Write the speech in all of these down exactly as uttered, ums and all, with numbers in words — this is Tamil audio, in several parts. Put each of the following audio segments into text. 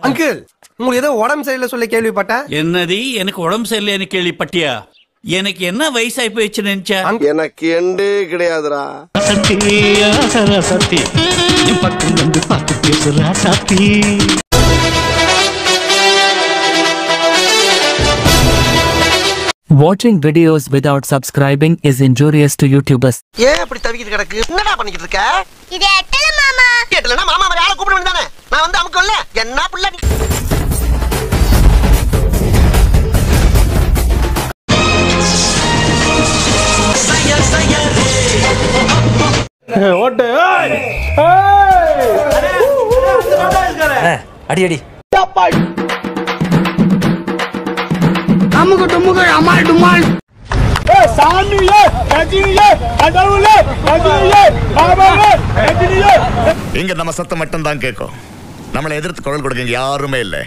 அங்கிள் உங்களுக்கு ஏதோ உடம்பு சரியில்லை சொல்ல கேள்விப்பட்டேன். என்னது எனக்கு உடம்பு சரியில்லைன்னு கேள்விப்பட்டியா? எனக்கு என்ன வயசாகி போயிடுச்சு நினைச்சா? எனக்கு எண்டே கிடையாதுடா. Watching videos without subscribing is injurious to YouTubers. ஏன் அப்படி தவிக்கிட்டு கிடக்கு? என்னடா பண்ணிக்கிட்டு இருக்க? இது எட்டல மாமா. எட்டலனா மாமா மாதிரி ஆளை கூப்பிட வேண்டியதானே? நான் வந்து அமுக்கல்ல. என்ன புள்ள நீ? சையா சையா ரே. ஓட்டு. ஏய்! அடி அடி. அமுக டுமுக அமால் டுமால். ஏய் சாமியே கஜினியே கடவுளே கஜினியே பாபாவே கஜினியே. இங்க நம்ம சத்தம் மட்டும் தான் கேட்கும். நம்மளை எதிர்த்து குரல் கொடுக்க யாருமே இல்லை.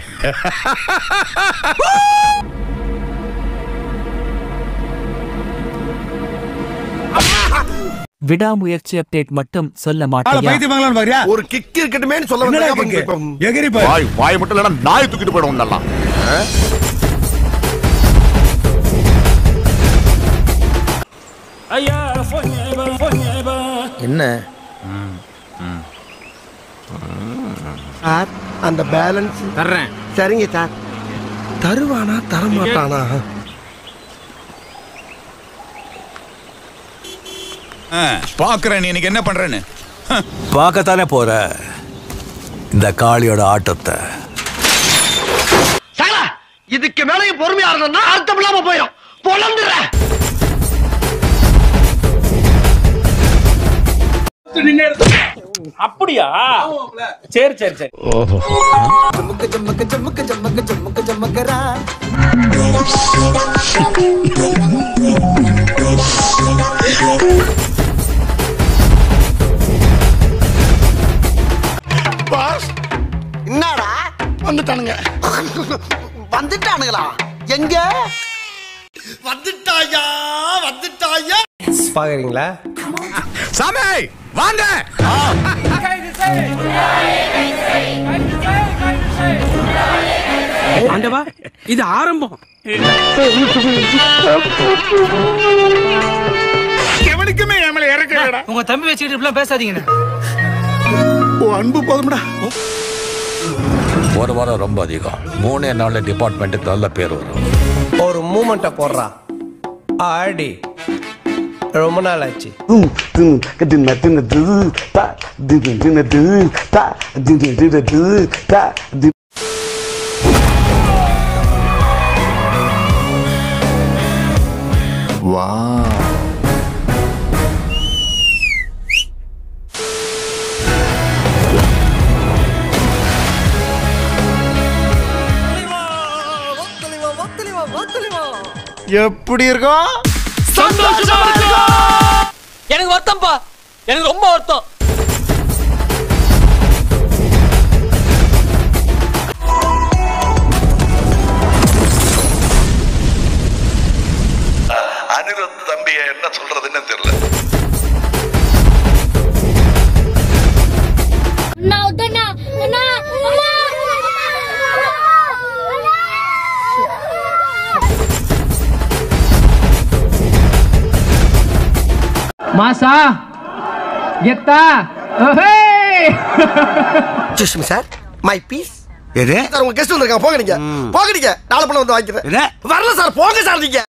விடாமுயற்சி அப்டேட் மட்டும் சொல்ல மாட்டேன். ஒரு கிக் இருக்கட்டுமேன்னு சொல்ல வந்தேன். வாய் வாய் மட்டும் இல்லைன்னா நாய் தூக்கிட்டு போயிடும். நல்லா என்ன சார் அந்த பேலன்ஸ் தர்றேன். சரிங்க சார். தருவானா தரமாட்டானா? பாக்குறேன் நீ எனக்கு என்ன பண்றேன்னு. பார்க்கத்தானே போற இந்த காளியோட ஆட்டத்தை. இதுக்கு மேலையும் பொறுமையா இருந்தா அர்த்தம் இல்லாம போயிடும். பொலந்துற அப்படியா? சரி சரி சரி. ஜம்முக்கு ஜம்முக்கு ஜம்முக்கு ஜம்முக்கு ஜம்முக்கு ஜம்முக்கரா. என்னடா வந்துட்டானுங்க. வந்துட்டானுங்களா? எங்க வந்துட்டாயா? வந்துட்டாயா பாக்குறீங்களா? சாமி வாங்க. ஆண்டவா இது ஆரம்பம். எவனுக்குமே நம்மளை இறக்கலடா. உங்க தம்பி வச்சுக்கிட்டு இப்படிலாம் பேசாதீங்கண்ணே. ஓ அன்பு போதும்டா. ஒரு வாரம் ரொம்ப அதிகம். மூணே நாள்ல டிபார்ட்மெண்ட்டுக்கு நல்ல பேர் வரும். ஒரு மூமெண்ட்டை போடுறா. ஆடி ரொம்ப நாள் ஆச்சு. வா எப்படி இருக்கும்? சந்தோஷமா இருக்கும். எனக்கு வருத்தம்பா. எனக்கு ரொம்ப வருத்தம். அனிருத் தம்பிய என்ன சொல்றதுன்னு தெரியல. மாசா கெத்தா. Sushmi sir my fees. Sir உங்க கெஸ்ட் வந்திருக்காங்க. போக நீங்க. போக நீங்க. நாளை பண்ண வந்து வாங்கிக்கிறேன். வரல சார். போங்க சார் நீங்க.